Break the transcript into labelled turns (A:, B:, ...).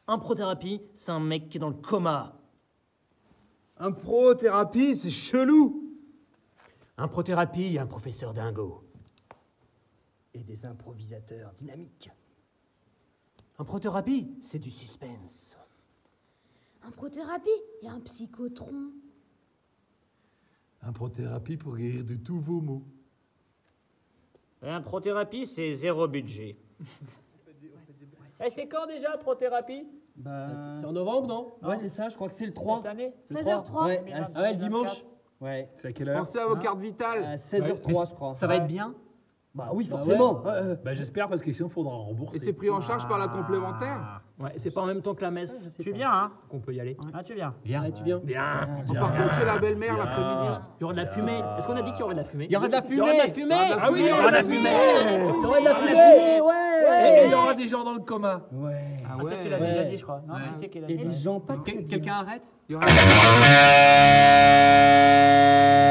A: Improthérapie, c'est un mec qui est dans le coma.
B: Improthérapie, c'est chelou.
C: Improthérapie, il y a un professeur dingo.
D: Et des improvisateurs dynamiques.
C: Improthérapie, c'est du suspense.
E: Improthérapie, il y a un psychotron.
F: Improthérapie pour guérir de tous vos maux.
A: Improthérapie, c'est 0 budget. Et c'est quand déjà, Improthérapie?
D: C'est en novembre, non? Ouais, c'est ça, je crois que c'est le 3.
A: Cette année?
E: 16h03.
D: Ouais, le dimanche. Ouais.
F: C'est à quelle heure?
B: Pensez à vos cartes vitales.
D: À 16h03, je crois.
C: Ça va être bien?
D: Bah oui, forcément.
F: Bah j'espère parce que sinon il faudra rembourser.
B: Et c'est pris en charge par la complémentaire.
A: Ouais, c'est pas en même temps que la messe.
D: je sais
A: Tu
D: pas.
A: viens, hein? Qu'on peut y aller. Ah, tu viens.
C: Bien.
D: Ouais, tu viens?
A: Bien.
B: On part chez la belle-mère l'après-midi.
A: Il y aura de la fumée. Est-ce qu'on a dit qu'il y aurait de la fumée?
C: Il y aura de la
A: Il y aura de la
C: fumée.
A: fumée.
B: Ah oui, il y aura de la fumée.
D: Il y aura de la fumée!
F: Et il y aura des gens dans le coma.
D: Ouais.
B: Ah
A: Ah, toi, tu l'as déjà dit, je crois. Non, qui c'est qui l'a
D: Et
A: dit?
D: des gens pas très bien.
C: Quelqu'un arrête?
B: Il y aura